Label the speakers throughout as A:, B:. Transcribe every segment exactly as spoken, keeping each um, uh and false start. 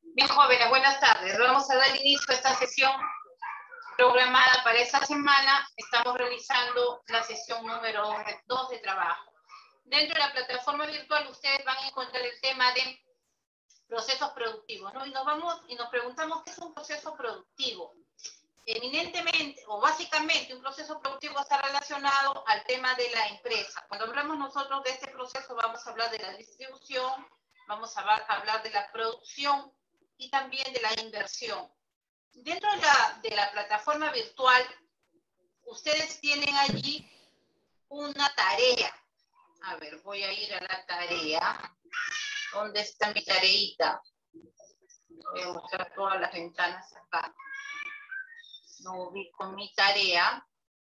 A: Bien, jóvenes, buenas tardes. Vamos a dar inicio a esta sesión programada para esta semana. Estamos realizando la sesión número dos de trabajo. Dentro de la plataforma virtual ustedes van a encontrar el tema de procesos productivos, ¿no? Y nos vamos y nos preguntamos qué es un proceso productivo. Eminentemente o básicamente un proceso productivo está relacionado al tema de la empresa. Cuando hablamos nosotros de este proceso vamos a hablar de la distribución, vamos a hablar de la producción y también de la inversión. Dentro de la, de la plataforma virtual, ustedes tienen allí una tarea. A ver, voy a ir a la tarea. ¿Dónde está mi tareita? Voy a mostrar todas las ventanas acá. No ubico mi tarea.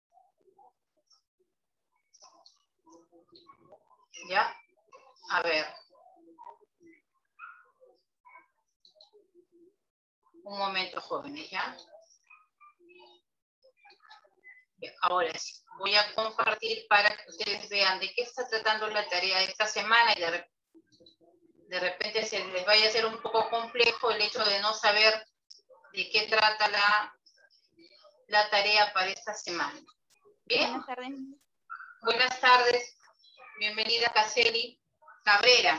A: ¿Ya? A ver. Un momento, jóvenes, ¿ya? Bien, ahora sí. Voy a compartir para que ustedes vean de qué está tratando la tarea esta semana y de repente, de repente se les vaya a hacer un poco complejo el hecho de no saber de qué trata la, la tarea para esta semana. ¿Bien?
B: Buenas tardes.
A: Buenas tardes. Bienvenida Caseli Cabrera.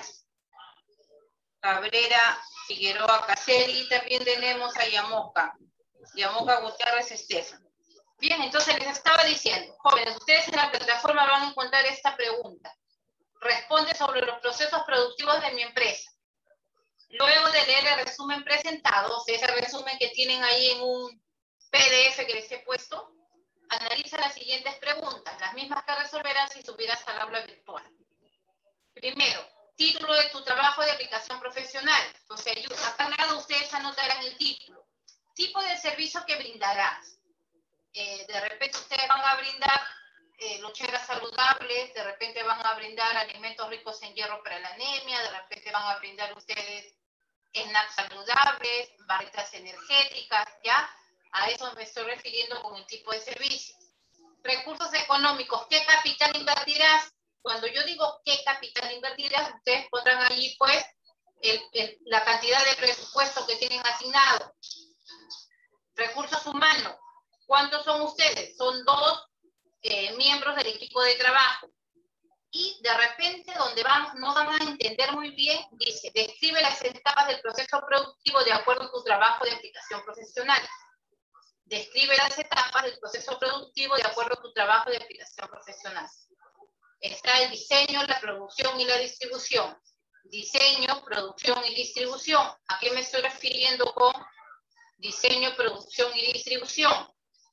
A: Cabrera Figueroa Caseli. Y también tenemos a Yamoca. Yamoca Gutiérrez Estefan. Bien, entonces les estaba diciendo, jóvenes, ustedes en la plataforma van a encontrar esta pregunta. Responde sobre los procesos productivos de mi empresa. Luego de leer el resumen presentado, ese resumen que tienen ahí en un P D F que les he puesto, analiza las siguientes preguntas, las mismas que resolverás si subirás al aula virtual. Primero, título de tu trabajo de aplicación profesional. O sea, yo, acá al lado ustedes anotarán el título. Tipo de servicio que brindarás. Eh, de repente ustedes van a brindar eh, loncheras saludables, de repente van a brindar alimentos ricos en hierro para la anemia, de repente van a brindar ustedes snacks saludables, barritas energéticas, ¿ya? A eso me estoy refiriendo con el tipo de servicio. Recursos económicos, ¿qué capital invertirás? Cuando yo digo qué capital invertirás, ustedes pondrán allí, pues, el, el, la cantidad de presupuesto que tienen asignado. Recursos humanos, ¿cuántos son ustedes? Son dos eh, miembros del equipo de trabajo. Y de repente, donde van, no van a entender muy bien, dice, describe las etapas del proceso productivo de acuerdo a tu trabajo de aplicación profesional. Describe las etapas del proceso productivo de acuerdo a tu trabajo de aplicación profesional. Está el diseño, la producción y la distribución. Diseño, producción y distribución. ¿A qué me estoy refiriendo con diseño, producción y distribución?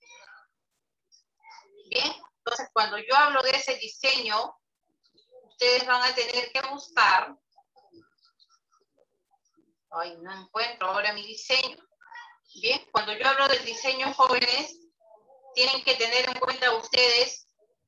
A: Bien, entonces cuando yo hablo de ese diseño, ustedes van a tener que buscar, ay, no encuentro ahora mi diseño. Bien, cuando yo hablo del diseño, jóvenes, tienen que tener en cuenta ustedes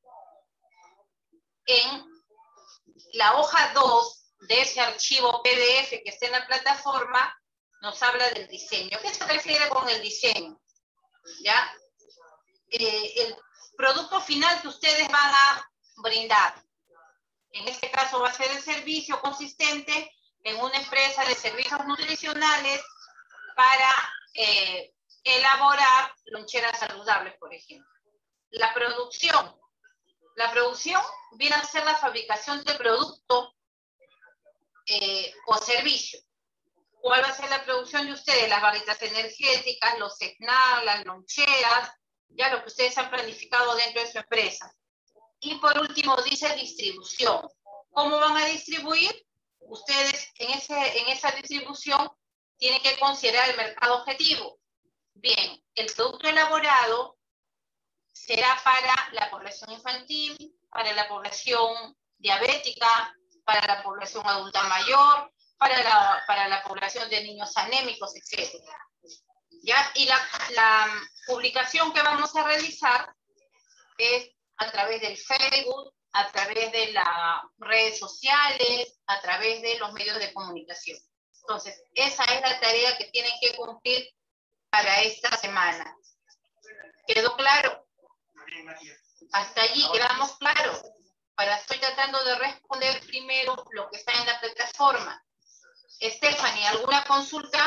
A: en la hoja dos de ese archivo P D F que está en la plataforma, nos habla del diseño. ¿Qué se refiere con el diseño? ¿Ya? Eh, el producto final que ustedes van a brindar. En este caso va a ser el servicio consistente en una empresa de servicios nutricionales para eh, elaborar loncheras saludables, por ejemplo. La producción. La producción viene a ser la fabricación de producto eh, o servicio. ¿Cuál va a ser la producción de ustedes? Las barritas energéticas, los snacks, las loncheras, ya lo que ustedes han planificado dentro de su empresa. Y por último dice distribución. ¿Cómo van a distribuir? Ustedes en, ese, en esa distribución tienen que considerar el mercado objetivo. Bien, el producto elaborado será para la población infantil, para la población diabética, para la población adulta mayor, para la, para la población de niños anémicos, etcétera. ¿Ya? Y la, la publicación que vamos a realizar es a través del Facebook, a través de las redes sociales, a través de los medios de comunicación. Entonces, esa es la tarea que tienen que cumplir para esta semana. ¿Quedó claro? Hasta allí quedamos claros. Para estoy tratando de responder primero lo que está en la plataforma. Stephanie, ¿alguna consulta?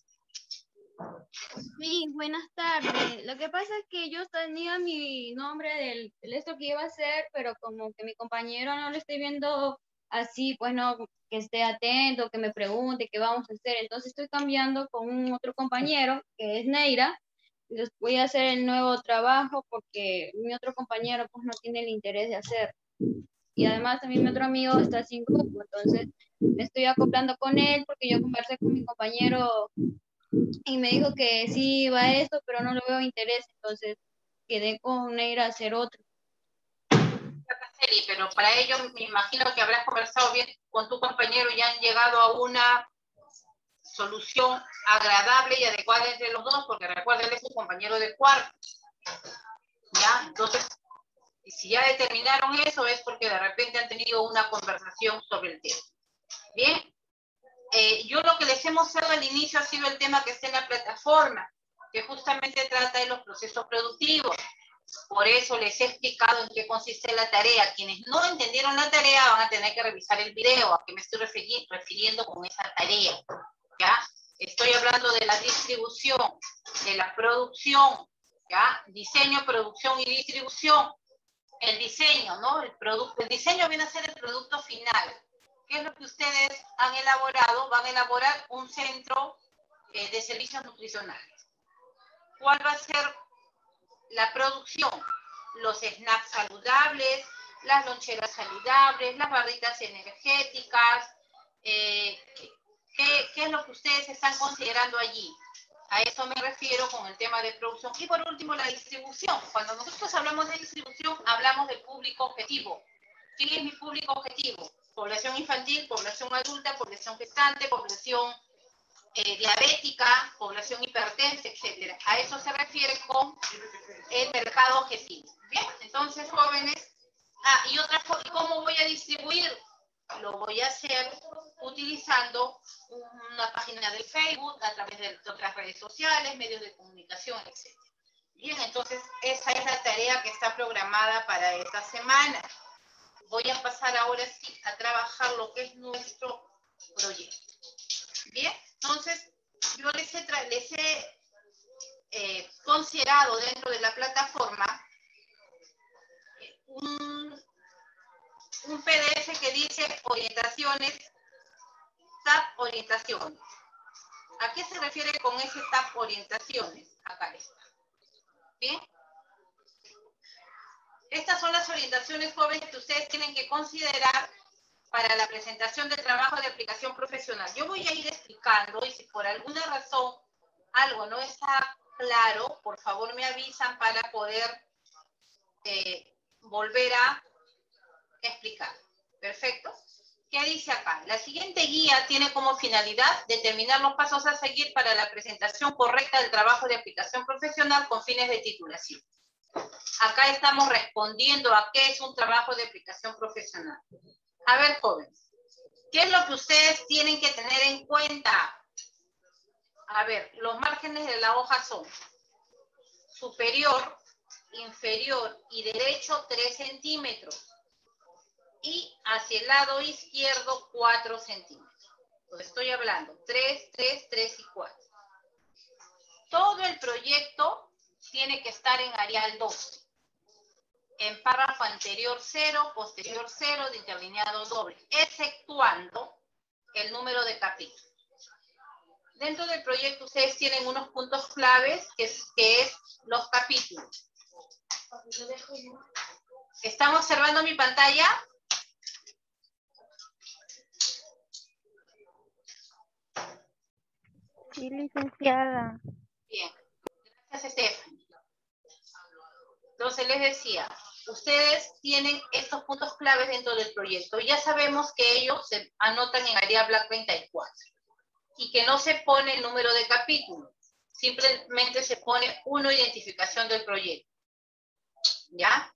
B: Sí, buenas tardes. Lo que pasa es que yo tenía mi nombre del, del esto que iba a hacer, pero como que mi compañero no lo estoy viendo así, pues no, que esté atento, que me pregunte qué vamos a hacer. Entonces estoy cambiando con un otro compañero, que es Neira. Entonces voy a hacer el nuevo trabajo porque mi otro compañero pues no tiene el interés de hacer. Y además también mi otro amigo está sin grupo, entonces me estoy acoplando con él porque yo conversé con mi compañero y me dijo que sí iba a esto, pero no le veo interés, entonces quedé con Neira a hacer otro.
A: Pero para ello me imagino que habrás conversado bien con tu compañero y han llegado a una solución agradable y adecuada entre los dos, porque recuerden, él es su compañero de cuarto. ¿Ya? Entonces, si ya determinaron eso, es porque de repente han tenido una conversación sobre el tema. Bien. Eh, yo lo que les hemos mostrado al inicio ha sido el tema que está en la plataforma, que justamente trata de los procesos productivos. Por eso les he explicado en qué consiste la tarea. Quienes no entendieron la tarea van a tener que revisar el video. ¿A qué me estoy refiri- refiriendo con esa tarea? ¿Ya? Estoy hablando de la distribución, de la producción, ¿ya? Diseño, producción y distribución. El diseño, ¿no? El, producto, el diseño viene a ser el producto final. ¿Qué es lo que ustedes han elaborado? Van a elaborar un centro eh, de servicios nutricionales. ¿Cuál va a ser la producción? Los snacks saludables, las loncheras saludables, las barritas energéticas. Eh, ¿qué, ¿Qué es lo que ustedes están considerando allí? A eso me refiero con el tema de producción. Y por último, la distribución. Cuando nosotros hablamos de distribución, hablamos del público objetivo. ¿Quién es mi público objetivo? Población infantil, población adulta, población gestante, población eh, diabética, población hipertensa, etcétera. A eso se refiere con el mercado objetivo. Bien, entonces, jóvenes, ah, y otra cosa, ¿cómo voy a distribuir? Lo voy a hacer utilizando una página de Facebook, a través de otras redes sociales, medios de comunicación, etcétera. Bien, entonces, esa es la tarea que está programada para esta semana. Voy a pasar ahora sí a trabajar lo que es nuestro proyecto. Bien, entonces yo les he, les he eh, considerado dentro de la plataforma un, un P D F que dice orientaciones, tab orientaciones. ¿A qué se refiere con ese tab orientaciones? Acá está. Bien. Estas son las orientaciones, jóvenes, que ustedes tienen que considerar para la presentación del trabajo de aplicación profesional. Yo voy a ir explicando y si por alguna razón algo no está claro, por favor me avisan para poder eh, volver a explicar. Perfecto. ¿Qué dice acá? La siguiente guía tiene como finalidad determinar los pasos a seguir para la presentación correcta del trabajo de aplicación profesional con fines de titulación. Acá estamos respondiendo a qué es un trabajo de aplicación profesional. A ver, jóvenes, ¿qué es lo que ustedes tienen que tener en cuenta? A ver, los márgenes de la hoja son superior, inferior y derecho tres centímetros. Y hacia el lado izquierdo cuatro centímetros. Entonces estoy hablando tres, tres, tres y cuatro. Todo el proyecto tiene que estar en Arial doce. En párrafo anterior cero, posterior cero, de interlineado doble, exceptuando el número de capítulos. Dentro del proyecto ustedes tienen unos puntos claves, que es, que es los capítulos. ¿Están observando mi pantalla?
C: Sí, licenciada.
A: Bien. Gracias, Stephanie. Entonces les decía, ustedes tienen estos puntos claves dentro del proyecto. Ya sabemos que ellos se anotan en área Black treinta y cuatro y que no se pone el número de capítulo, simplemente se pone una identificación del proyecto. ¿Ya?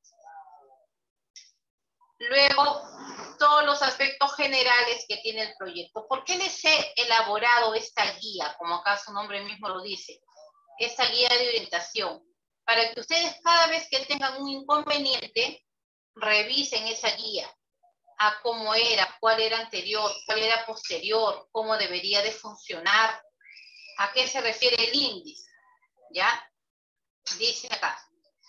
A: Luego, todos los aspectos generales que tiene el proyecto. ¿Por qué les he elaborado esta guía? Como acá su nombre mismo lo dice. Esta guía de orientación. Para que ustedes cada vez que tengan un inconveniente, revisen esa guía. a cómo era, cuál era anterior, cuál era posterior, cómo debería de funcionar. ¿A qué se refiere el índice? ¿Ya? Dice acá.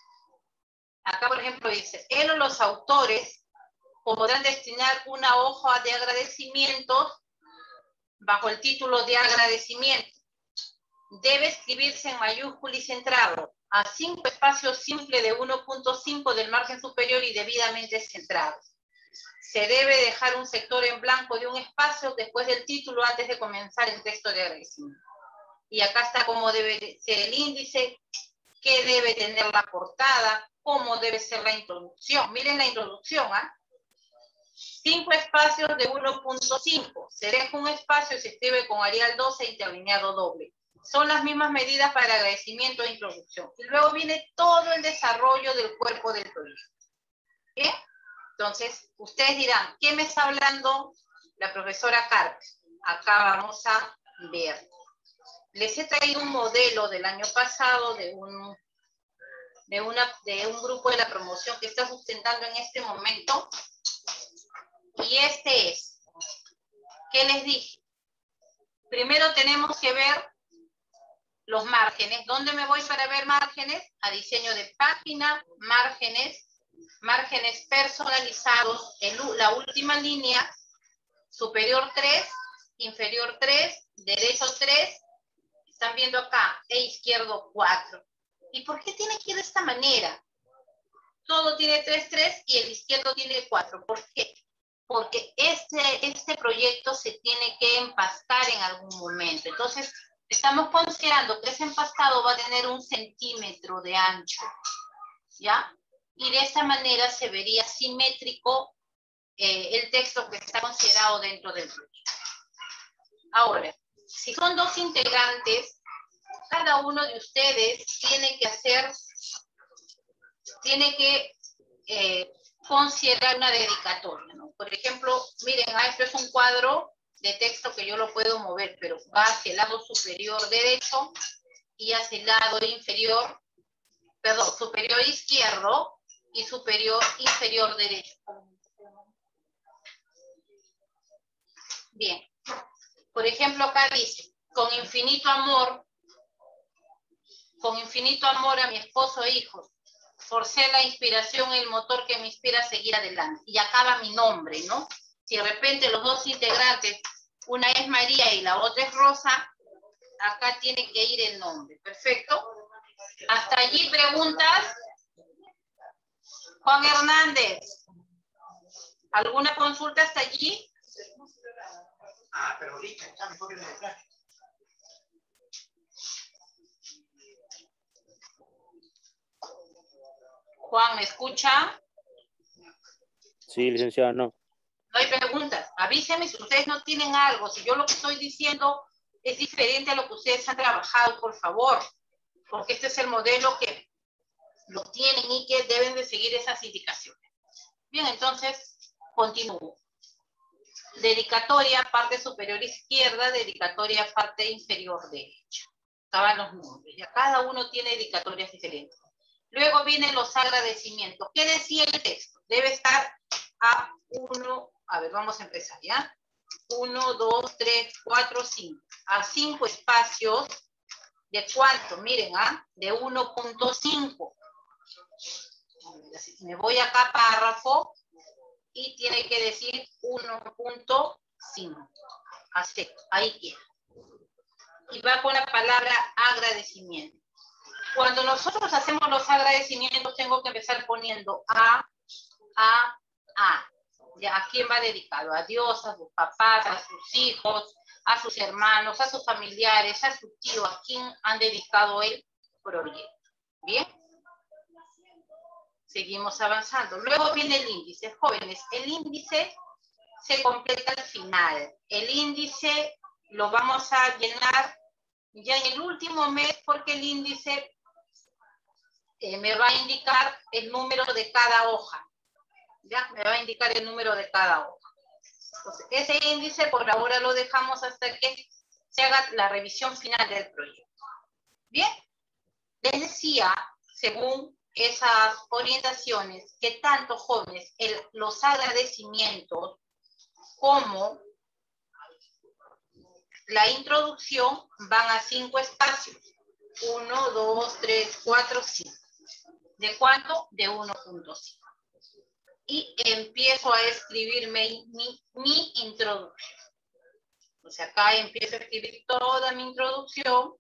A: Acá, por ejemplo, dice, él o los autores podrán destinar una hoja de agradecimientos bajo el título de agradecimiento. Debe escribirse en mayúscula y centrado a cinco espacios simples de uno punto cinco del margen superior y debidamente centrados. Se debe dejar un sector en blanco de un espacio después del título antes de comenzar el texto de agradecimiento. Y acá está cómo debe ser el índice, qué debe tener la portada, cómo debe ser la introducción. Miren la introducción, ¿ah? Cinco espacios de uno punto cinco. Se deja un espacio y se escribe con Arial doce interlineado doble. Son las mismas medidas para agradecimiento e introducción. Y luego viene todo el desarrollo del cuerpo del proyecto. ¿Bien? Entonces, ustedes dirán, ¿qué me está hablando la profesora Carpes? Acá vamos a ver. Les he traído un modelo del año pasado de un, de, una, de un grupo de la promoción que está sustentando en este momento. Y este es, ¿qué les dije? Primero tenemos que ver los márgenes. ¿Dónde me voy para ver márgenes? A diseño de página, márgenes, márgenes personalizados, en la última línea, superior tres, inferior tres, derecho tres, están viendo acá, e izquierdo cuatro. ¿Y por qué tiene que ir de esta manera? Todo tiene tres, tres y el izquierdo tiene cuatro. ¿Por qué? Porque este, este proyecto se tiene que empastar en algún momento. Entonces, estamos considerando que ese empastado va a tener un centímetro de ancho, ¿ya? Y de esta manera se vería simétrico eh, el texto que está considerado dentro del proyecto. Ahora, si son dos integrantes, cada uno de ustedes tiene que hacer, tiene que eh, considerar una dedicatoria, ¿no? Por ejemplo, miren, ah, esto es un cuadro de texto que yo lo puedo mover, pero va hacia el lado superior derecho y hacia el lado inferior, perdón, superior izquierdo y superior inferior derecho. Bien. Por ejemplo, acá dice, con infinito amor, con infinito amor a mi esposo e hijos, forcé la inspiración y el motor que me inspira a seguir adelante. Y acaba mi nombre, ¿no? Si de repente los dos integrantes, una es María y la otra es Rosa, acá tiene que ir el nombre. Perfecto. Hasta allí preguntas. Juan Hernández, ¿alguna consulta hasta allí?
D: Ah, pero ahorita está mejor que el traje.
A: Juan, ¿me escucha?
E: Sí, licenciada, no.
A: No hay preguntas. Avísenme si ustedes no tienen algo. Si yo lo que estoy diciendo es diferente a lo que ustedes han trabajado, por favor. Porque este es el modelo que lo tienen y que deben de seguir esas indicaciones. Bien, entonces, continúo. Dedicatoria, parte superior izquierda, dedicatoria, parte inferior derecha. Estaban los nombres. Ya cada uno tiene dedicatorias diferentes. Luego vienen los agradecimientos. ¿Qué decía el texto? Debe estar a uno, a ver, vamos a empezar, ¿ya? uno, dos, tres, cuatro, cinco. A cinco espacios. ¿De cuánto? Miren, ¿ah? De uno punto cinco. Me voy acá a párrafo. Y tiene que decir uno punto cinco. Acepto, ahí queda. Y va con la palabra agradecimiento. Cuando nosotros hacemos los agradecimientos, tengo que empezar poniendo a, a, a. ¿Ya? ¿A quién va dedicado? A Dios, a sus papás, a sus hijos, a sus hermanos, a sus familiares, a su tío, a quién han dedicado el proyecto. ¿Bien? Seguimos avanzando. Luego viene el índice. Jóvenes, el índice se completa al final. El índice lo vamos a llenar ya en el último mes porque el índice eh, me va a indicar el número de cada hoja. Ya, me va a indicar el número de cada hoja. Entonces, ese índice por ahora lo dejamos hasta que se haga la revisión final del proyecto. Bien. Les decía, según esas orientaciones que tanto, jóvenes, el, los agradecimientos como la introducción van a cinco espacios. uno, dos, tres, cuatro, cinco. ¿De cuánto? De uno punto cinco. Y empiezo a escribir mi, mi, mi introducción. O sea, acá empiezo a escribir toda mi introducción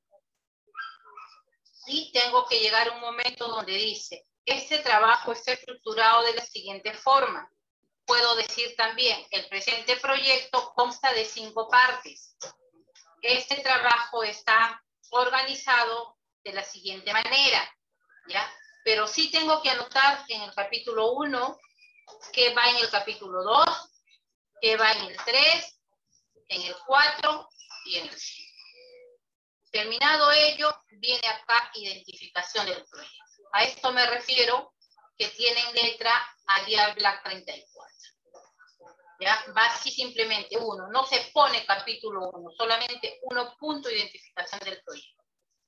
A: y tengo que llegar a un momento donde dice, este trabajo está estructurado de la siguiente forma. Puedo decir también, el presente proyecto consta de cinco partes. Este trabajo está organizado de la siguiente manera, ¿ya? Pero sí tengo que anotar en el capítulo uno, que va en el capítulo dos, que va en el tres, en el cuatro y en el cinco. Terminado ello, viene acá identificación del proyecto. A esto me refiero que tienen letra Arial Black treinta y cuatro. ¿Ya? Va así simplemente uno, no se pone capítulo uno, solamente uno punto identificación del proyecto.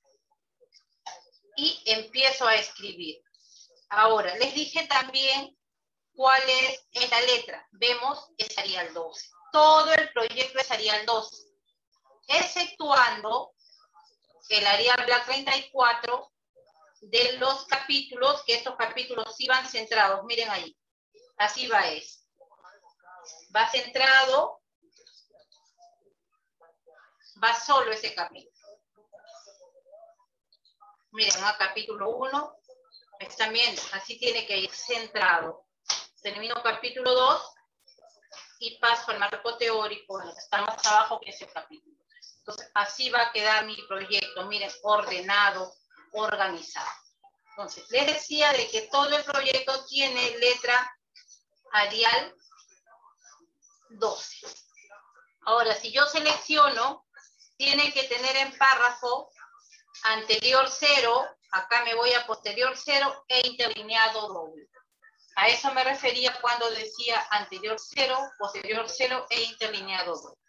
A: Y empiezo a escribir. Ahora, les dije también cuál es, es la letra. Vemos, es Arial doce. Todo el proyecto es Arial doce. Exceptuando el Arial Black treinta y cuatro de los capítulos, que estos capítulos sí van centrados. Miren ahí. Así va es. Va centrado, va solo ese capítulo. Miren, a capítulo uno, están viendo, así tiene que ir centrado. Termino capítulo dos y paso al marco teórico, lo que está más abajo, que es el capítulo tres. Entonces, así va a quedar mi proyecto, miren, ordenado, organizado. Entonces, les decía de que todo el proyecto tiene letra Arial doce. Ahora, si yo selecciono, tiene que tener en párrafo anterior cero, acá me voy a posterior cero e interlineado doble. A eso me refería cuando decía anterior cero, posterior cero e interlineado doble.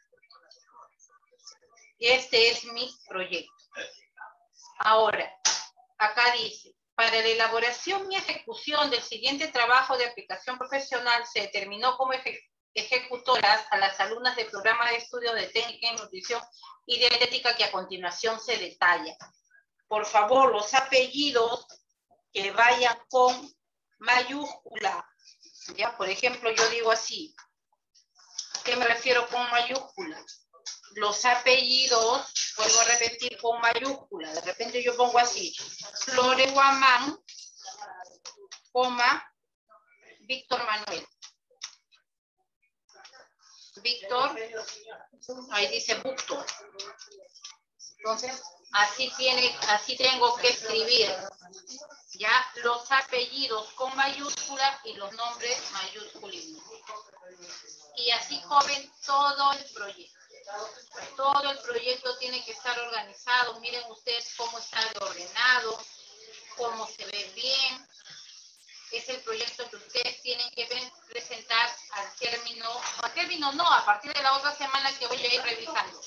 A: Este es mi proyecto. Ahora, acá dice, para la elaboración y ejecución del siguiente trabajo de aplicación profesional se determinó como eje ejecutoras a las alumnas del programa de estudios de técnica en nutrición y dietética que a continuación se detalla. Por favor, los apellidos que vayan con mayúscula. ¿Ya? Por ejemplo, yo digo así. ¿Qué me refiero con mayúscula? Los apellidos, vuelvo a repetir, con mayúscula. De repente yo pongo así. Flore Guamán, coma, Víctor Manuel. Víctor, ahí dice Víctor. Entonces, así tiene, así tengo que escribir ya los apellidos con mayúscula y los nombres mayúsculos. Y así, joven, todo el proyecto. Todo el proyecto tiene que estar organizado. Miren ustedes cómo está ordenado, cómo se ve bien. Es el proyecto que ustedes tienen que presentar al término, al término no, a partir de la otra semana que voy a ir revisando.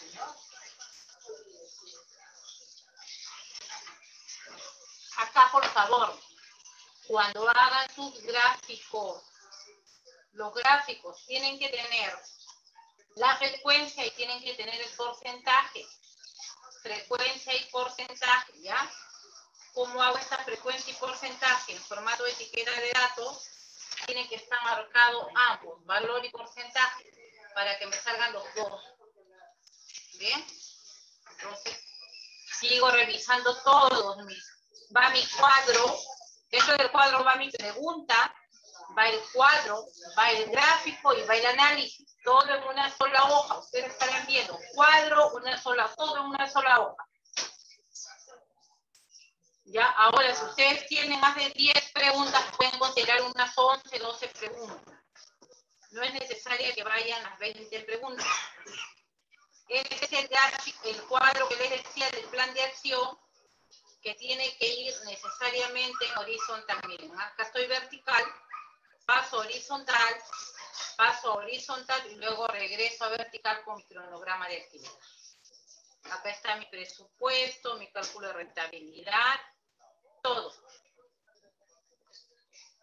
A: Acá, por favor, cuando hagan sus gráficos, los gráficos tienen que tener la frecuencia y tienen que tener el porcentaje. Frecuencia y porcentaje, ¿ya? ¿Cómo hago esta frecuencia y porcentaje? En formato de etiqueta de datos, tienen que estar marcados ambos, valor y porcentaje, para que me salgan los dos. ¿Bien? Entonces, sigo revisando todos mis... Va mi cuadro, dentro del cuadro va mi pregunta, va el cuadro, va el gráfico y va el análisis. Todo en una sola hoja. Ustedes estarán viendo cuadro, una sola, todo en una sola hoja. Ya, ahora, si ustedes tienen más de diez preguntas, pueden considerar unas once, doce preguntas. No es necesario que vayan las veinte preguntas. Este es el gráfico, el cuadro que les decía del plan de acción, que tiene que ir necesariamente en horizontal. Miren, acá estoy vertical, paso horizontal, paso horizontal y luego regreso a vertical con mi cronograma de actividad. Acá está mi presupuesto, mi cálculo de rentabilidad, todo.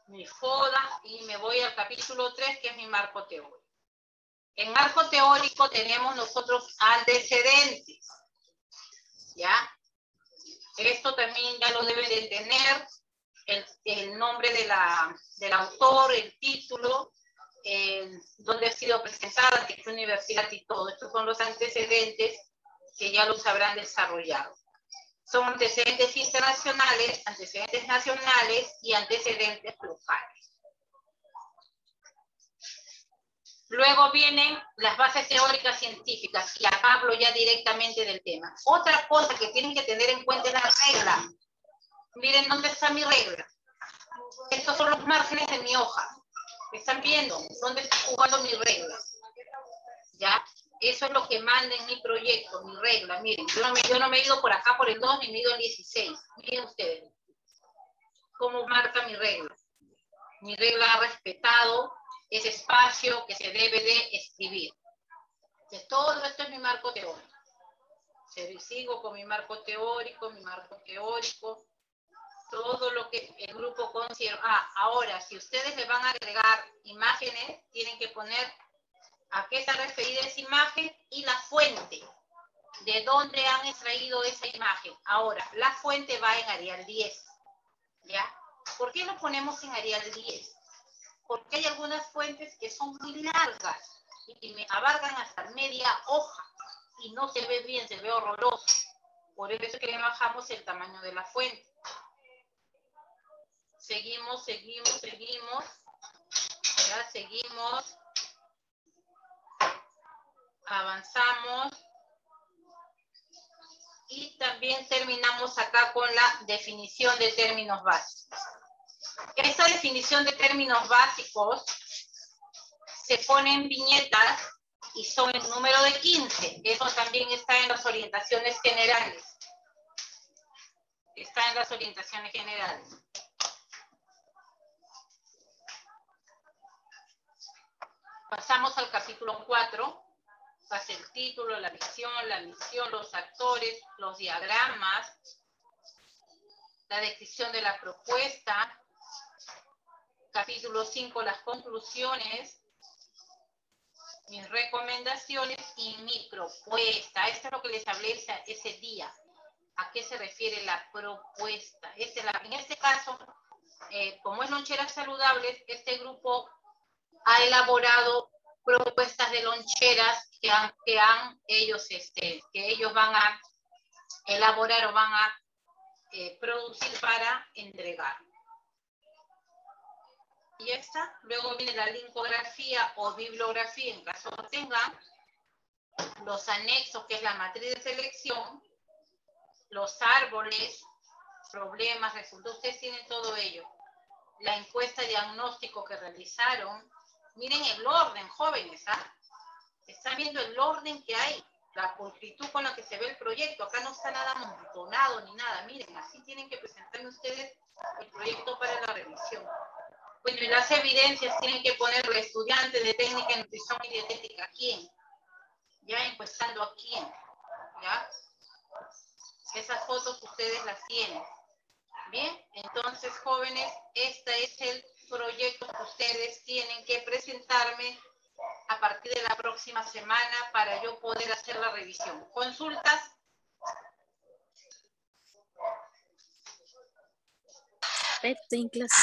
A: mi FODA, y me voy al capítulo tres, que es mi marco teórico. En marco teórico tenemos nosotros antecedentes, ¿ya? Esto también ya lo deben de tener, el, el nombre de la, del autor, el título, el, dónde ha sido presentada, de qué universidad y todo. Estos son los antecedentes que ya los habrán desarrollado. Son antecedentes internacionales, antecedentes nacionales y antecedentes locales. Luego vienen las bases teóricas científicas, y acá hablo ya directamente del tema. Otra cosa que tienen que tener en cuenta es la regla. Miren dónde está mi regla. Estos son los márgenes de mi hoja. ¿Están viendo dónde está jugando mi regla? ¿Ya? Eso es lo que manda en mi proyecto, mi regla. Miren, yo no, me, yo no me he ido por acá por el dos, ni me he ido al dieciséis. Miren ustedes cómo marca mi regla. Mi regla ha respetado ese espacio que se debe de escribir. De todo esto es mi marco teórico. Sigo con mi marco teórico, mi marco teórico, todo lo que el grupo considera. Ah, ahora, si ustedes le van a agregar imágenes, tienen que poner a qué está referida esa imagen y la fuente, de dónde han extraído esa imagen. Ahora, la fuente va en Arial diez, ¿ya? ¿Por qué lo ponemos en Arial diez? Porque hay algunas fuentes que son muy largas y que me abarcan hasta media hoja y no se ve bien, se ve horroroso. Por eso es que le bajamos el tamaño de la fuente. Seguimos, seguimos, seguimos. Ya seguimos. Avanzamos. Y también terminamos acá con la definición de términos básicos. Esta definición de términos básicos se pone en viñetas y son el número de quince. Eso también está en las orientaciones generales. Está en las orientaciones generales. Pasamos al capítulo cuatro. Pasa el título, la visión, la misión, los actores, los diagramas, la descripción de la propuesta. Capítulo cinco, las conclusiones, mis recomendaciones y mi propuesta. Esto es lo que les hablé ese, ese día. ¿A qué se refiere la propuesta? Este, la, en este caso, eh, como es loncheras saludables, este grupo ha elaborado propuestas de loncheras que han, que han ellos, este, que ellos van a elaborar o van a eh, producir para entregar. Y esta, luego viene la linkografía o bibliografía, en caso lo tengan, los anexos, que es la matriz de selección, los árboles, problemas, resultados, ustedes tienen todo ello. La encuesta diagnóstico que realizaron, miren el orden, jóvenes, ¿ah? Están viendo el orden que hay, la pulcritud con la que se ve el proyecto, acá no está nada amontonado ni nada, miren, así tienen que presentarme ustedes el proyecto para la revisión. Bueno, y las evidencias tienen que ponerle estudiante de técnica en nutrición y dietética, ¿quién? Ya encuestando a quién, ¿ya? Esas fotos ustedes las tienen. Bien, entonces, jóvenes, este es el proyecto que ustedes tienen que presentarme a partir de la próxima semana para yo poder hacer la revisión. ¿Consultas?
F: Perfecto, en clase.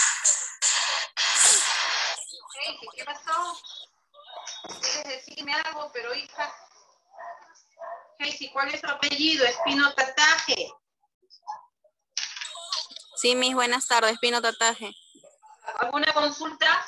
A: Hey, ¿qué pasó? ¿Quieres decirme algo? Pero hija, Casey, ¿cuál es tu apellido? Espino Tataje.
F: Sí, mis buenas tardes, Pino Tataje.
A: ¿Alguna consulta?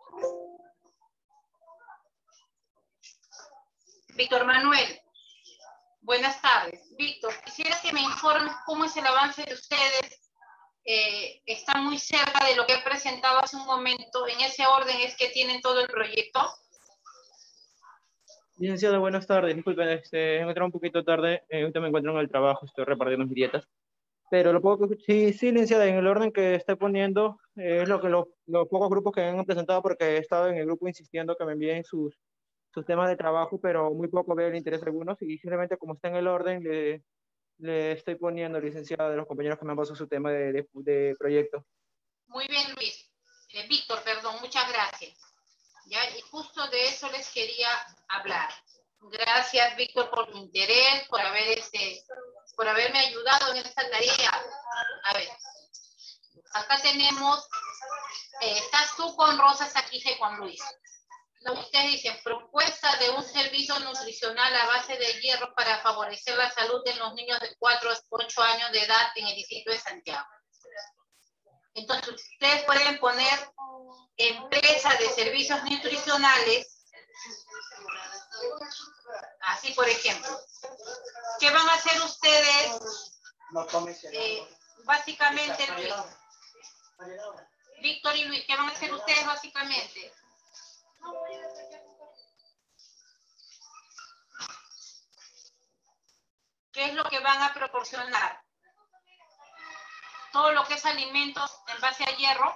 A: Víctor Manuel. Buenas tardes. Víctor, quisiera que me informes cómo es el avance de ustedes. Eh, está muy cerca de lo que he presentado hace un momento. ¿En ese orden es que tienen todo el proyecto?
G: Licenciado, buenas tardes. Disculpen, este, he entrado un poquito tarde. Eh, ahorita me encuentro en el trabajo, estoy repartiendo mis dietas. Pero lo poco que, sí, sí, licenciada, en el orden que estoy poniendo, eh, es lo que lo- los pocos grupos que me han presentado, porque he estado en el grupo insistiendo que me envíen sus, sus temas de trabajo, pero muy poco veo el interés de algunos, y simplemente como está en el orden, le, le estoy poniendo, licenciada, de los compañeros que me han pasado su tema de, de, de proyecto.
A: Muy bien, Luis. eh, Víctor, perdón, muchas gracias. Ya, y justo de eso les quería hablar. Gracias, Víctor, por tu interés, por haber este, por haberme ayudado en esta tarea. A ver, acá tenemos, eh, estás tú con Rosa Saquija y Juan Luis. Ustedes dicen, propuesta de un servicio nutricional a base de hierro para favorecer la salud de los niños de cuatro a ocho años de edad en el distrito de Santiago. Entonces, ustedes pueden poner empresa de servicios nutricionales, así por ejemplo. ¿Qué van a hacer ustedes? Eh, básicamente, Luis. Víctor y Luis, ¿qué van a hacer ustedes básicamente? ¿Qué es lo que van a proporcionar? Todo lo que es alimentos en base a hierro.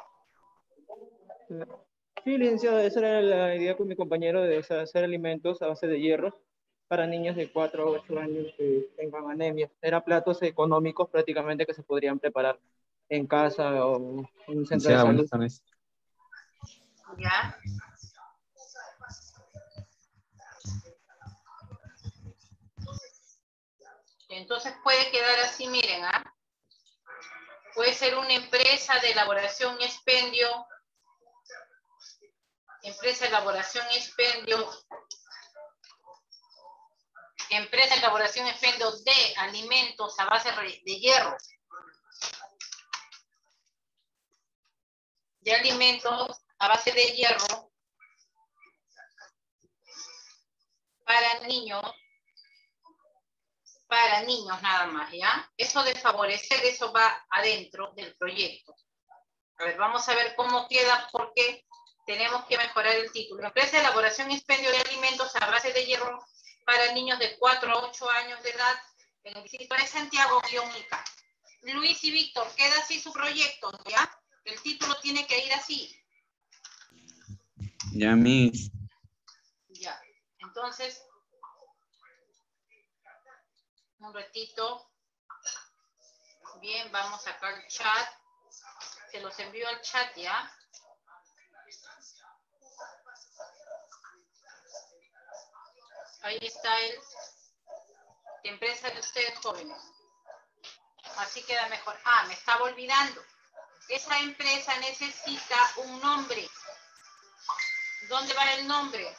G: Sí, licenciada, esa era la idea con mi compañero de hacer alimentos a base de hierro para niños de cuatro a ocho años que tengan anemia. Eran platos económicos prácticamente que se podrían preparar en casa o en un centro de salud.
A: Ya. Entonces puede quedar así, miren, ¿ah? Puede ser una empresa de elaboración y expendio, empresa de elaboración y expendio, empresa de elaboración y expendio de alimentos a base de hierro, de alimentos a base de hierro para niños, para niños nada más, ¿ya? Eso de favorecer, eso va adentro del proyecto. A ver, vamos a ver cómo queda, porque tenemos que mejorar el título. Empresa de elaboración y expendio de alimentos a base de hierro para niños de cuatro a ocho años de edad en el distrito de Santiago, Ica. Luis y Víctor, queda así su proyecto, ¿ya? El título tiene que ir así.
H: Ya, mis.
A: Ya, entonces, un ratito. Bien, vamos acá al chat. Se los envío al chat, ¿ya? Ahí está el de empresa de ustedes jóvenes. Así queda mejor. Ah, me estaba olvidando. Esa empresa necesita un nombre. ¿Dónde va el nombre?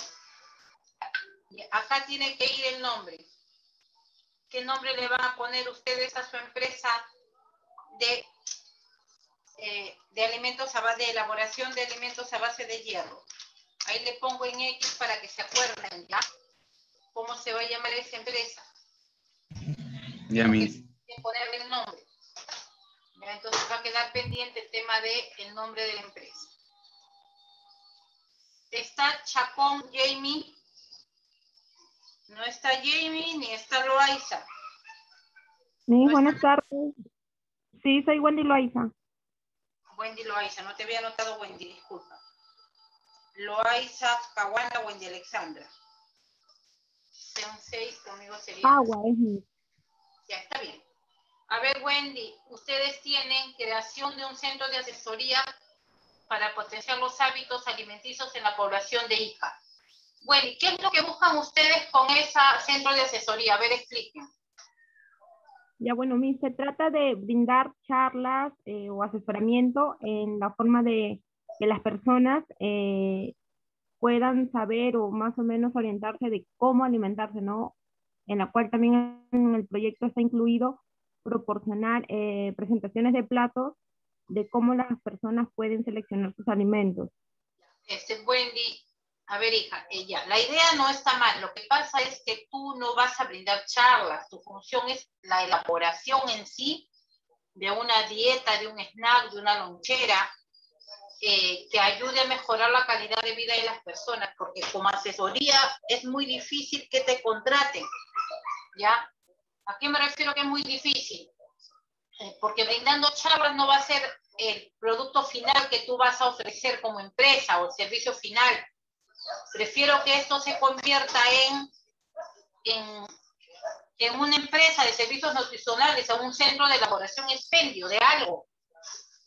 A: Acá tiene que ir el nombre. ¿Qué nombre le van a poner ustedes a su empresa de, eh, de alimentos a base de elaboración de alimentos a base de hierro? Ahí le pongo en X para que se acuerden, ¿ya? ¿Cómo se va a llamar esa empresa?
H: Ya, mis.
A: Ponerle el nombre. ¿Ya? Entonces va a quedar pendiente el tema de el nombre de la empresa. Está Chacón Jamie. No está Jamie ni está Loaiza.
C: Sí,
A: No
C: buenas
A: está...
C: tardes. Sí, soy Wendy Loaiza.
A: Wendy Loaiza, no te había anotado Wendy, disculpa. Loaiza Caguana, Wendy Alexandra. Son seis, conmigo sería.
C: Agua, es mi.
A: Ya, está bien. A ver, Wendy, ustedes tienen creación de un centro de asesoría para potenciar los hábitos alimenticios en la población de Ica. Wendy, ¿qué es lo que buscan ustedes con ese centro de asesoría? A ver, expliquen.
C: Ya, bueno, mi, se trata de brindar charlas eh, o asesoramiento en la forma de que las personas eh, puedan saber o más o menos orientarse de cómo alimentarse, ¿no? En la cual también en el proyecto está incluido proporcionar eh, presentaciones de platos de cómo las personas pueden seleccionar sus alimentos.
A: Este, Wendy, a ver, hija, ella, la idea no está mal. Lo que pasa es que tú no vas a brindar charlas. Tu función es la elaboración en sí de una dieta, de un snack, de una lonchera, eh, que ayude a mejorar la calidad de vida de las personas, porque como asesoría es muy difícil que te contraten, ¿ya? ¿A qué me refiero que es muy difícil? Eh, porque brindando charlas no va a ser el producto final que tú vas a ofrecer como empresa o el servicio final. Prefiero que esto se convierta en, en, en una empresa de servicios nutricionales o un centro de elaboración expendio de algo.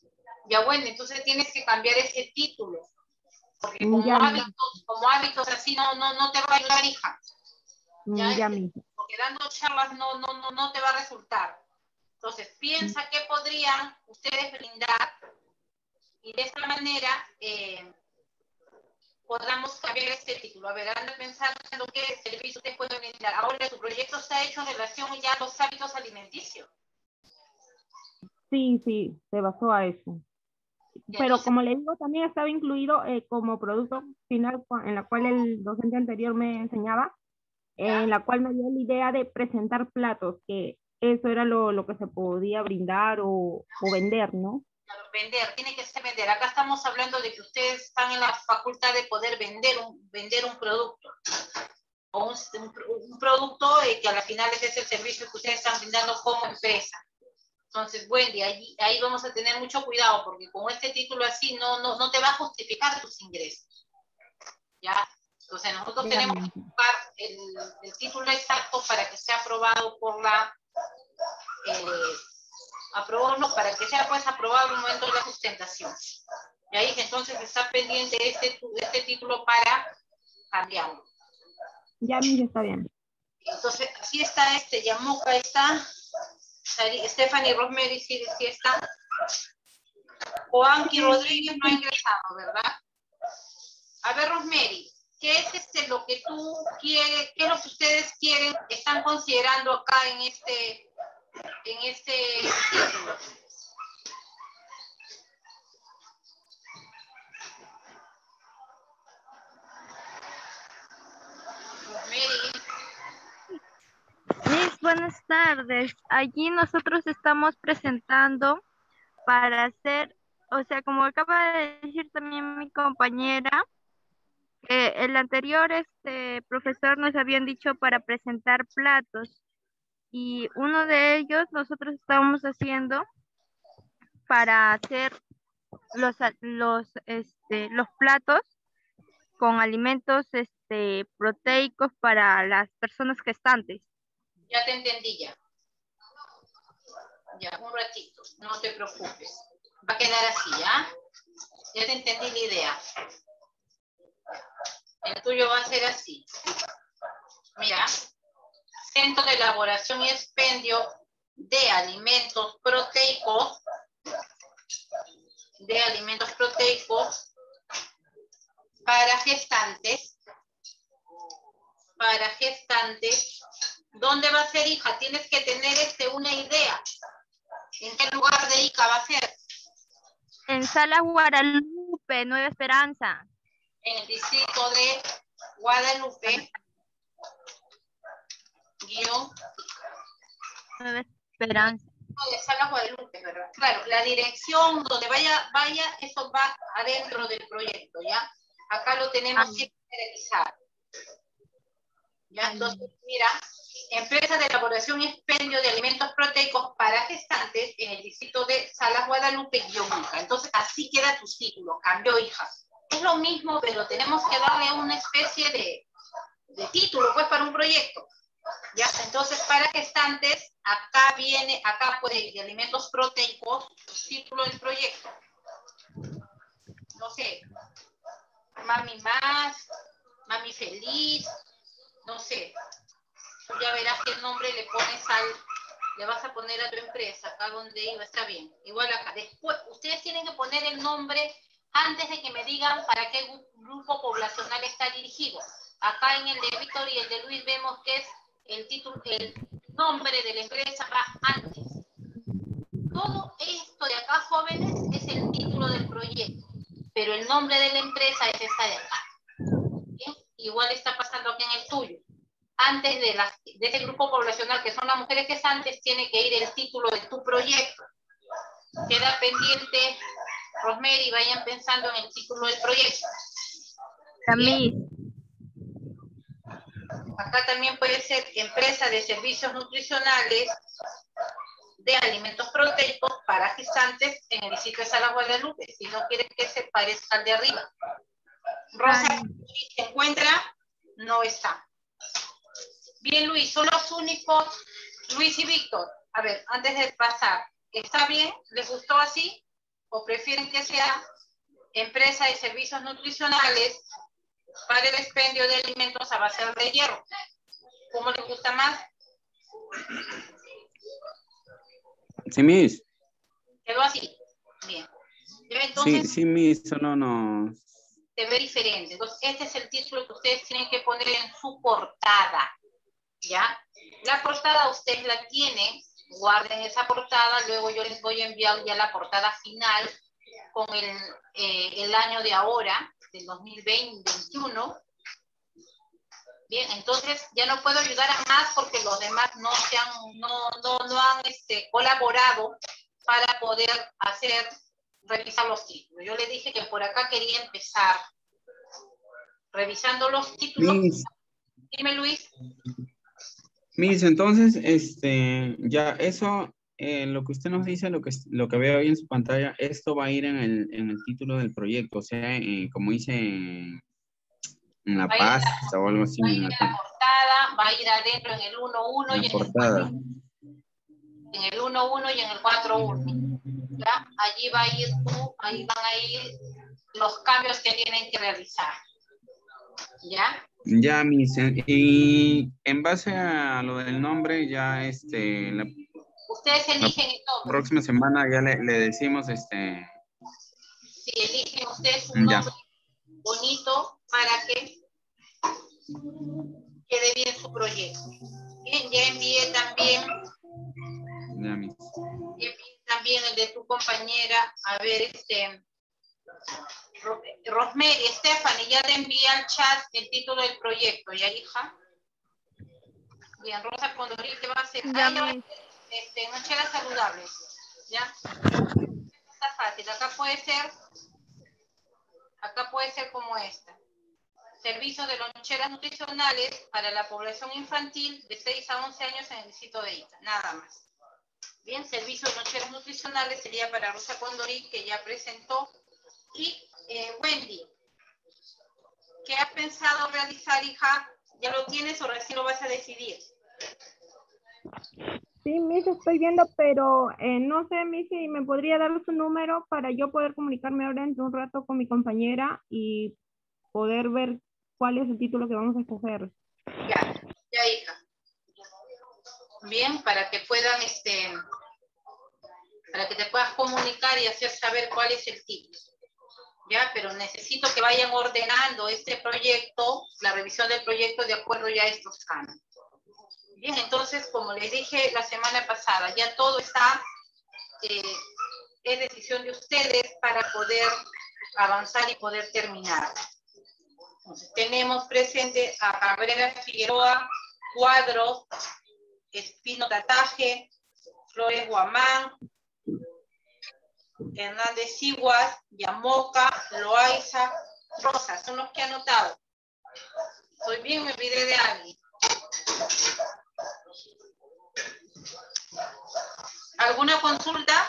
A: Ya bueno, entonces tienes que cambiar ese título. Porque como
C: Ya,
A: hábitos, como hábitos así no, no, no te va a ayudar, hija. Ya,
C: ya,
A: este,
C: mi.
A: porque dando charlas no, no, no, no te va a resultar. Entonces, piensa qué podrían ustedes brindar y de esta manera eh, podamos cambiar este título. A ver, anda pensando qué servicio ustedes pueden brindar. Ahora, su proyecto está hecho en relación ya a los hábitos alimenticios.
C: Sí, sí, se basó a eso.
A: Y
C: Pero
A: entonces,
C: como le digo, también estaba incluido eh, como producto final cu- en la cual el docente anterior me enseñaba,
A: ¿ya?
C: en la cual me dio la idea de presentar platos, que eso era lo, lo que se podía brindar o, o vender, ¿no?
A: Claro, vender, tiene que ser vender. Acá estamos hablando de que ustedes están en la facultad de poder vender un, vender un producto. O un, un, un producto eh, que a la final ese es el servicio que ustedes están brindando como empresa. Entonces, Wendy, ahí, ahí vamos a tener mucho cuidado, porque con este título así no, no, no te va a justificar tus ingresos. ¿Ya? Entonces, nosotros
C: Ya,
A: tenemos
C: mi.
A: que buscar el, el título exacto para que sea aprobado por la... Eh, aprobarlo para que sea pues aprobado en el momento de la sustentación. Y ahí entonces está pendiente este, este título para cambiarlo.
C: Ya, mi, está bien.
A: Entonces, así está este, Yamoca está, Stephanie Rosemary sí, sí está, Oanki Rodríguez no ha ingresado, ¿verdad? A ver, Rosemary, ¿qué es este, lo que tú quieres, qué es lo que ustedes quieren, están considerando acá en este, en este título? Rosemary.
I: Miss, buenas tardes. Allí nosotros estamos presentando para hacer, o sea, como acaba de decir también mi compañera, que el anterior este profesor nos habían dicho para presentar platos y uno de ellos nosotros estábamos haciendo para hacer los a- los este los platos con alimentos este proteicos para las personas gestantes.
A: Ya te entendí ya. Ya, un ratito, no te preocupes. Va a quedar así, ¿ya? Ya te entendí la idea. El tuyo va a ser así. Mira, centro de elaboración y expendio de alimentos proteicos, de alimentos proteicos para gestantes, para gestantes. ¿Dónde va a ser, hija? Tienes que tener este, una idea. ¿En qué lugar de Ica va a ser?
I: En Sala Guadalupe, Nueva Esperanza.
A: En el distrito de Guadalupe, guión,
I: Nueva Esperanza.
A: de Sala Guadalupe, ¿verdad? Claro, la dirección donde vaya, vaya, eso va adentro del proyecto, ¿ya? Acá lo tenemos
I: Ah.
A: que realizar. ¿Ya? Entonces, mira, empresa de elaboración y expendio de alimentos proteicos para gestantes en el distrito de Salas Guadalupe, guión Ica. Entonces, así queda tu título, cambió, hija. Es lo mismo, pero tenemos que darle una especie de, de título, pues, para un proyecto. ¿Ya? Entonces, para gestantes, acá viene, acá puede ir de alimentos proteicos, título del proyecto. No sé, Mami Más, Mami Feliz, no sé. Tú ya verás qué nombre le pones al, le vas a poner a tu empresa, acá donde iba, está bien. Igual acá. Después, ustedes tienen que poner el nombre antes de que me digan para qué grupo poblacional está dirigido. Acá en el de Víctor y el de Luis vemos que es el título, el nombre de la empresa va antes. Todo esto de acá, jóvenes, es el título del proyecto, pero el nombre de la empresa es esta de acá. ¿Bien? Igual está pasando aquí en el tuyo. Antes de, las, de ese grupo poblacional que son las mujeres gestantes, tiene que ir el título de tu proyecto. Queda pendiente, Rosemary, vayan pensando en el título del proyecto.
I: También.
A: Acá también puede ser empresa de servicios nutricionales de alimentos proteicos para gestantes en el distrito de Sala Guadalupe, si no quieren que se parezca al de arriba. Rosa, ¿se encuentra? No está. Bien, Luis, son los únicos, Luis y Víctor. A ver, antes de pasar, ¿está bien? ¿Les gustó así? ¿O prefieren que sea empresa de servicios nutricionales para el expendio de alimentos a base de hierro? ¿Cómo les gusta más?
H: Sí, Miss.
A: ¿Quedó así? Bien. Entonces,
H: Sí, sí, Miss, solo no.
A: se ve diferente. Entonces, este es el título que ustedes tienen que poner en su portada. ¿Ya? La portada ustedes la tienen, guarden esa portada, luego yo les voy a enviar ya la portada final con el, eh, el año de ahora, del dos mil veintiuno. Bien, entonces ya no puedo ayudar a más porque los demás no, se han, no, no, no han este, colaborado para poder hacer, revisar los títulos. Yo les dije que por acá quería empezar revisando los títulos.
H: Miss.
A: Dime, Luis.
H: Miss, entonces, este, ya eso, eh, lo que usted nos dice, lo que, lo que veo ahí en su pantalla, esto va a ir en el, en el título del proyecto, o sea, eh, como dice en, en la pasta o algo así.
A: Va a ir
H: En
A: en
H: la,
A: la portada, va a ir adentro en el uno uno
H: en
A: y
H: la
A: en el
H: portada.
A: cuatro. En el uno uno y en el cuatro uno. ¿Ya? Allí va a ir tú, ahí van a ir los cambios que tienen que realizar. ¿Ya?
H: Ya, Miss, eh, y en base a lo del nombre, ya este, la,
A: Ustedes eligen el
H: la
A: nombre.
H: próxima semana ya le, le decimos, este,
A: Si eligen ustedes un
H: ya.
A: nombre bonito para que quede bien su proyecto. Bien, ya envié también,
H: Ya, Miss.
A: envié también el de tu compañera, a ver, este, Rosemary, Stephanie, ya te envié al chat el título del proyecto, ¿ya, hija? Bien, Rosa Condorí te va a hacer,
I: Ya,
A: ah, ya va a
I: Miss.
A: hacer, este, loncheras saludables, ¿ya? Está fácil, acá puede ser, acá puede ser como esta. Servicio de loncheras nutricionales para la población infantil de seis a once años en el distrito de Ica, nada más. Bien, servicio de loncheras nutricionales sería para Rosa Condorí, que ya presentó. Y eh, Wendy, ¿qué has pensado realizar, hija? ¿Ya lo tienes o recién lo vas a decidir?
C: Sí, Miss, estoy viendo, pero eh, no sé, Miss, si me podría dar su número para yo poder comunicarme ahora dentro de un rato con mi compañera y poder ver cuál es el título que vamos a escoger.
A: Ya, ya, hija. Bien, para que puedan, este, para que te puedas comunicar y hacer saber cuál es el título. Ya, pero necesito que vayan ordenando este proyecto, la revisión del proyecto de acuerdo ya a estos cambios. Bien, entonces, como les dije la semana pasada, ya todo está, eh, es decisión de ustedes para poder avanzar y poder terminar. Entonces, tenemos presente a Cabrera Figueroa, Cuadros, Espino Tataje, Flores Guamán, Hernández Siguas, Yamoca, Loaiza, Rosa, son los que he anotado. Estoy bien, me olvidé de alguien. ¿Alguna consulta?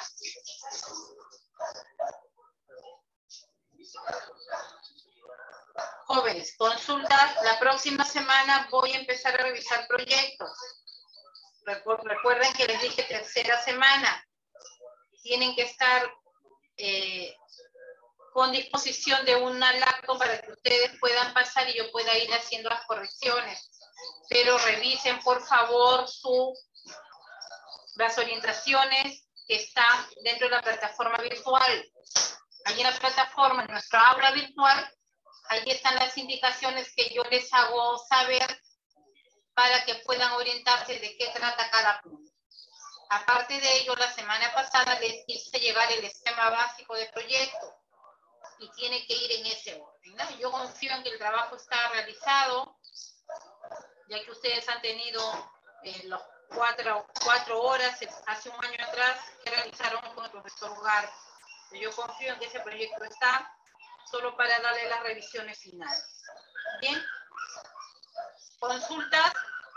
A: Jóvenes, consultas. La próxima semana voy a empezar a revisar proyectos. Recuerden que les dije tercera semana. Tienen que estar eh, con disposición de una laptop para que ustedes puedan pasar y yo pueda ir haciendo las correcciones. Pero revisen, por favor, su, las orientaciones que están dentro de la plataforma virtual. Allí en la plataforma, en nuestra aula virtual, allí están las indicaciones que yo les hago saber para que puedan orientarse de qué trata cada punto. Aparte de ello, la semana pasada les hice llegar el esquema básico de proyecto y tiene que ir en ese orden, ¿no? Yo confío en que el trabajo está realizado, ya que ustedes han tenido eh, los cuatro, cuatro horas hace un año atrás que realizaron con el profesor Ugarte. Yo confío en que ese proyecto está solo para darle las revisiones finales. Bien. ¿Consultas?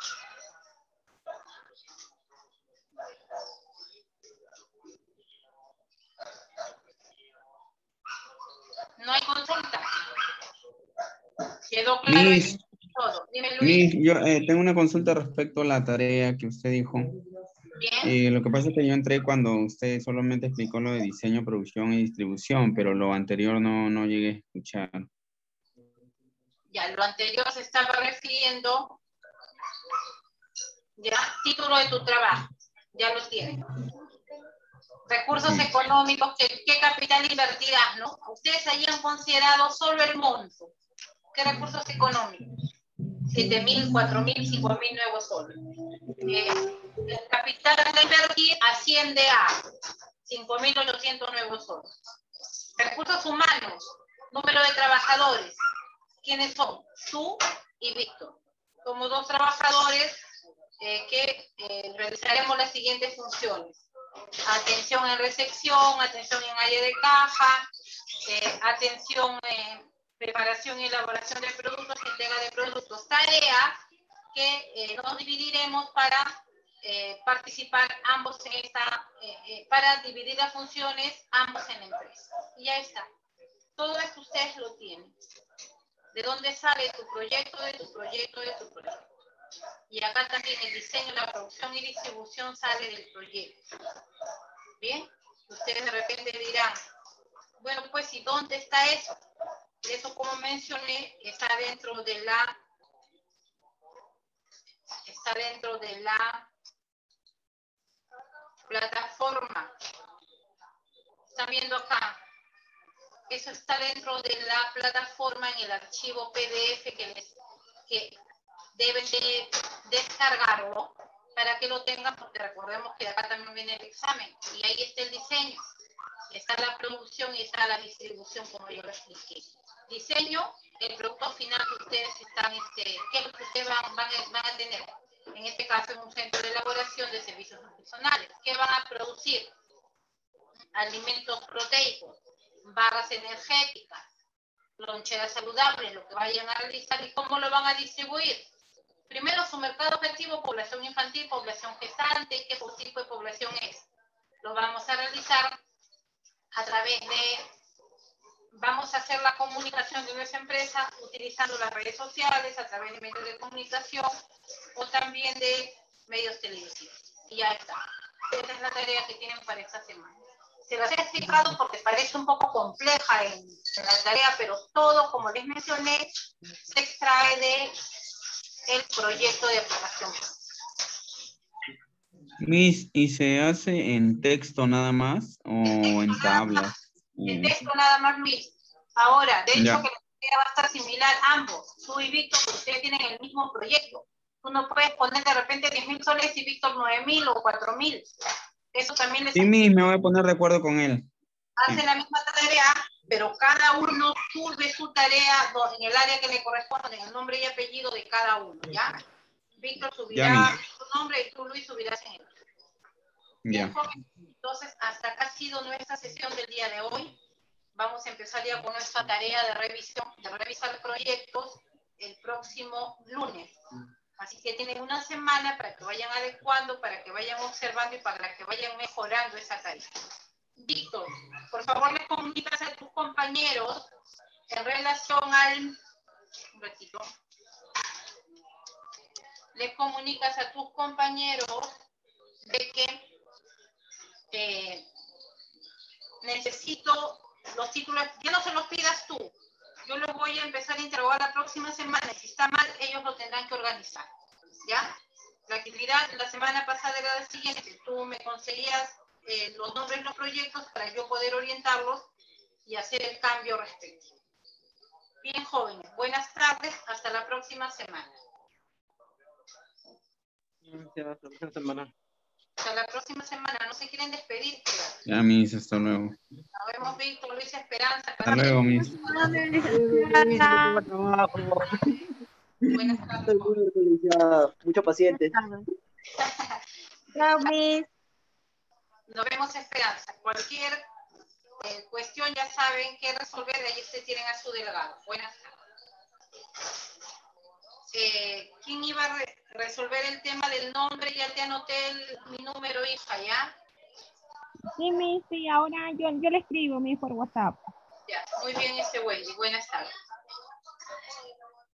A: No hay consulta. Quedó claro
H: Miss,
A: todo. Dime, Luis.
H: Miss, yo eh, tengo una consulta respecto a la tarea que usted dijo.
A: Bien.
H: Eh, lo que pasa es que yo entré cuando usted solamente explicó lo de diseño, producción y distribución, pero lo anterior no, no llegué a escuchar.
A: Ya, lo anterior se estaba refiriendo, ya, título de tu trabajo, ya lo tienes. Recursos
H: Sí.
A: económicos, ¿qué, qué capital invertirás, no? Ustedes ahí han considerado solo el monto. ¿Qué recursos económicos? siete mil, cuatro mil, cinco mil nuevos soles. Eh, el capital de invertir asciende a cinco mil ochocientos nuevos soles. Recursos humanos, número de trabajadores. ¿Quiénes son? Tú y Víctor. Como dos trabajadores eh, que eh, realizaremos las siguientes funciones. Atención en recepción, atención en área de caja, eh, atención en preparación y elaboración de productos, entrega de productos. Tarea que eh, nos dividiremos para eh, participar ambos en esta, eh, eh, para dividir las funciones ambos en la empresa. Y ya está. Todo esto ustedes lo tienen. ¿De dónde sale tu proyecto, de tu proyecto, de tu proyecto? Y acá también el diseño, la producción y distribución sale del proyecto. Bien, ustedes de repente dirán, bueno, pues, ¿y dónde está eso? Eso, como mencioné, está dentro de la, está dentro de la plataforma. ¿Están viendo acá? Eso está dentro de la plataforma en el archivo P D F que, les, que deben de descargarlo para que lo tengan, porque recordemos que acá también viene el examen y ahí está el diseño, está la producción y está la distribución, como yo lo expliqué. Diseño, el producto final que ustedes están, este, que es lo que ustedes van, van, van a tener, en este caso en un centro de elaboración de servicios nutricionales. ¿Qué van a producir? Alimentos proteicos, barras energéticas, loncheras saludables, lo que vayan a realizar. ¿Y cómo lo van a distribuir? Primero, su mercado objetivo, población infantil, población gestante. ¿Qué tipo de población es? Lo vamos a realizar a través de, vamos a hacer la comunicación de nuestra empresa utilizando las redes sociales, a través de medios de comunicación o también de medios televisivos. Y ya está. Esa es la tarea que tienen para esta semana. Se las he explicado porque parece un poco compleja en, en la tarea, pero todo, como les mencioné, se extrae de el proyecto de aplicación.
H: Miss, ¿y se hace en texto nada más o en tablas?
A: En texto nada más, Miss. Ahora, de hecho,
H: Ya.
A: que la tarea va a estar similar ambos. Tú y Víctor, porque ustedes tienen el mismo proyecto. Tú no puedes poner de repente diez mil soles y Víctor nueve mil o cuatro mil. Eso también les...
H: Sí, Miss, me voy a poner de acuerdo con él.
A: Hacen
H: Sí.
A: la misma tarea, pero cada uno sube su tarea en el área que le corresponde, en el nombre y apellido de cada uno, ¿ya? Víctor subirá
H: Ya,
A: su nombre y tú, Luis, subirás en el.
H: Ya.
A: Entonces, hasta acá ha sido nuestra sesión del día de hoy. Vamos a empezar ya con nuestra tarea de revisión, de revisar proyectos el próximo lunes. Así que tienen una semana para que vayan adecuando, para que vayan observando y para que vayan mejorando esa tarea. Víctor, por favor, le comunicas a tus compañeros en relación al... Un ratito. Le comunicas a tus compañeros de que eh, necesito los títulos, ya no se los pidas tú. Yo los voy a empezar a interrogar la próxima semana. Si está mal, ellos lo tendrán que organizar. ¿Ya? La actividad la semana pasada era la siguiente. Tú me conseguías eh, los nombres de los proyectos para yo poder orientarlos y hacer el cambio respectivo. Bien, jóvenes. Buenas tardes. Hasta la próxima semana.
G: Hasta la próxima semana.
A: Hasta la próxima semana. No se quieren despedir. Claro.
H: Ya, Miss, hasta luego.
A: Nos vemos, Víctor, Luis, Esperanza.
H: Hasta luego, Miss.
A: Buenas tardes.
E: Mucho paciente.
I: Chao, Miss.
A: Nos vemos, Esperanza. Cualquier eh, cuestión ya saben que resolver, de ahí se tienen a su delegado. Buenas tardes. Eh, ¿Quién iba a re resolver el tema del nombre? Ya te anoté el, mi número, hija, ¿ya?
C: Sí, Miss, sí, ahora yo, yo le escribo, Miss, por WhatsApp.
A: Ya, muy bien, este Wendy. Buenas tardes.